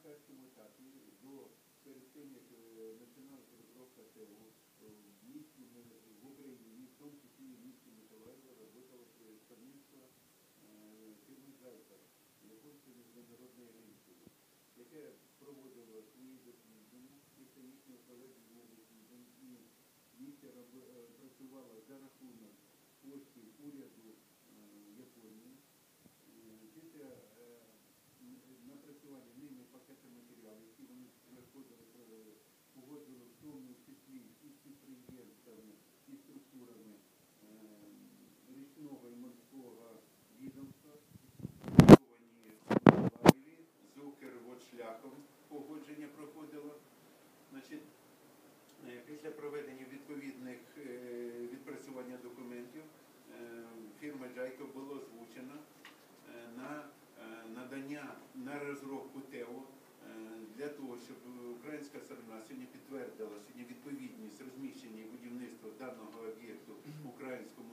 першому етапі, перед тим, як починалася розробка ТЕО, в місті, в Україні, в тому числі і в місті Миколаєва, працювало представництво фірми «Джайка», японської міжнародної агенції, яке проводило свої дослідження, після їхнього проведення досліджень, і місія працювала за рахунок коштів уряду Японії. Після напрацювання ними пакету матеріалів, які вони погодили в тому числі і з підприємствами, і структурами річного і морського відомства, з Укрводшляхом погодження проходило. Значить, після проведення відповідних відпрацювання документів фірма «Джайка» було озвучено на надання на розробку ТЕО для того, щоб українська сторона сьогодні підтвердила відповідність розміщення і будівництва даного об'єкту українському